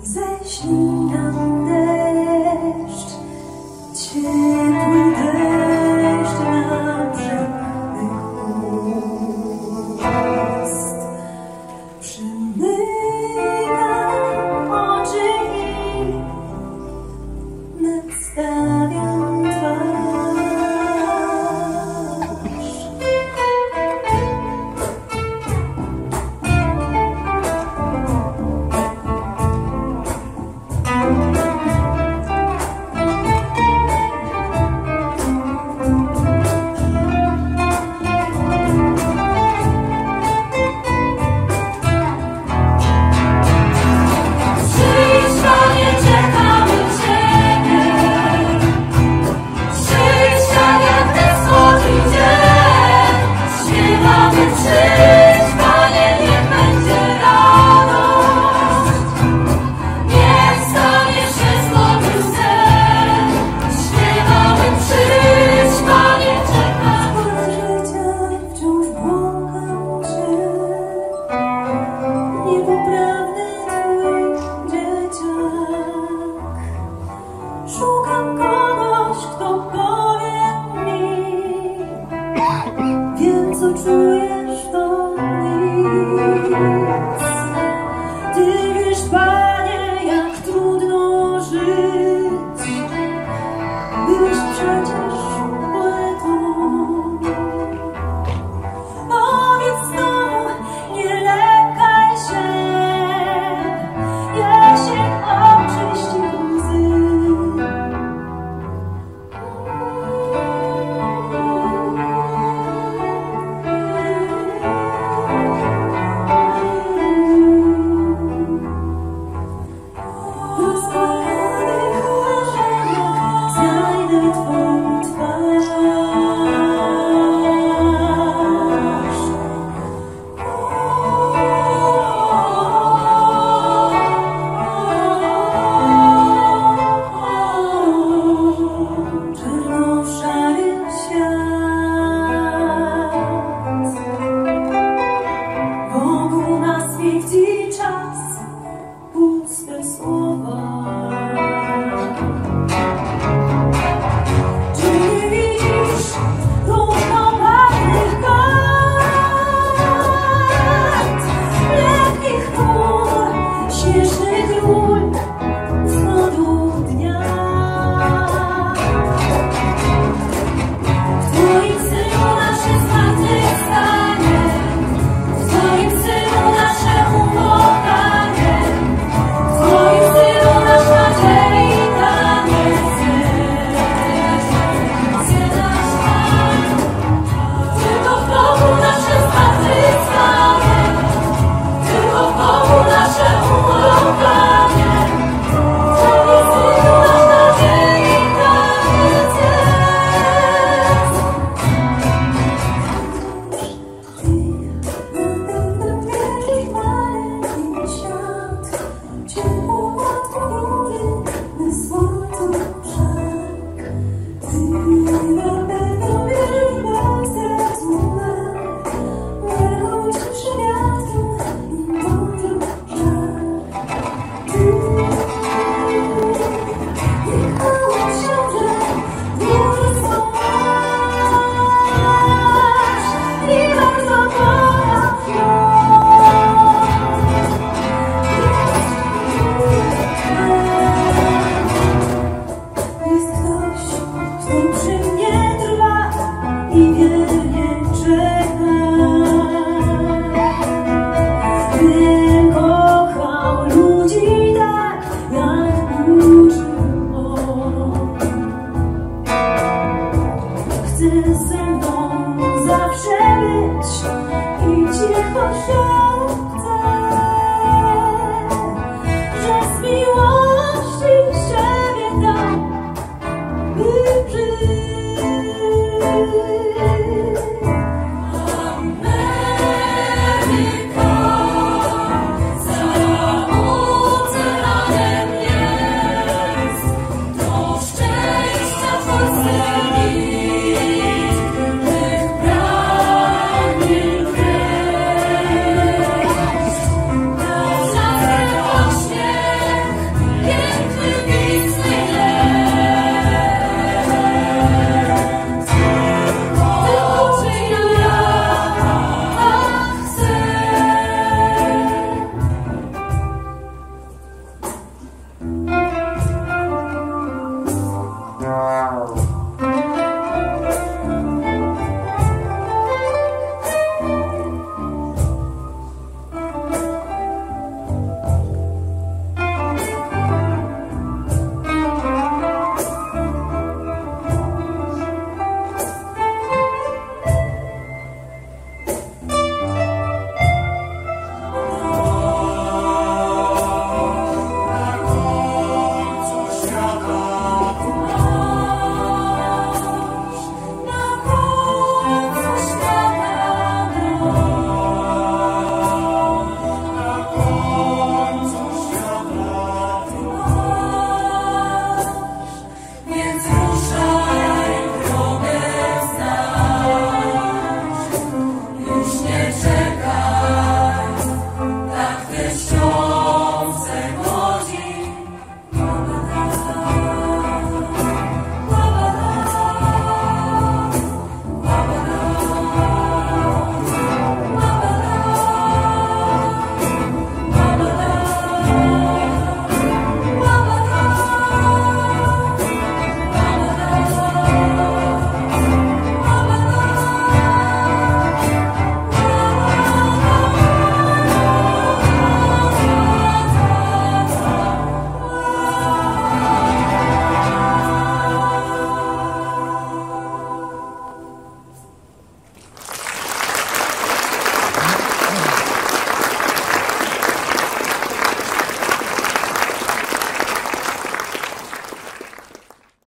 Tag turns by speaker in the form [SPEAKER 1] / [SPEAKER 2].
[SPEAKER 1] Ześlij nam deszcz, ciepły deszcz na brzegi ust. Przymykam oczy i nadstawiam twarz. Szukam kogoś, kto powie mi, wiem, co czujesz, to nic. Ty wiesz, Panie, jak trudno żyć. Byłeś przecież poetą. Powiedz znowu, nie lękaj się, jesień oczyści łzy. Puste słowa. Czy nie widzisz różnobarwnych kart, lekkich chmur, śnieżnych ról wschodu dnia? W Twoim synu nasze zmartwychwstanie, w Twoim synu nasze upokanie. I wiernie czeka. Nie kochał ludzi tak, jak uczył on. Chce ze mną zawsze być i cicho się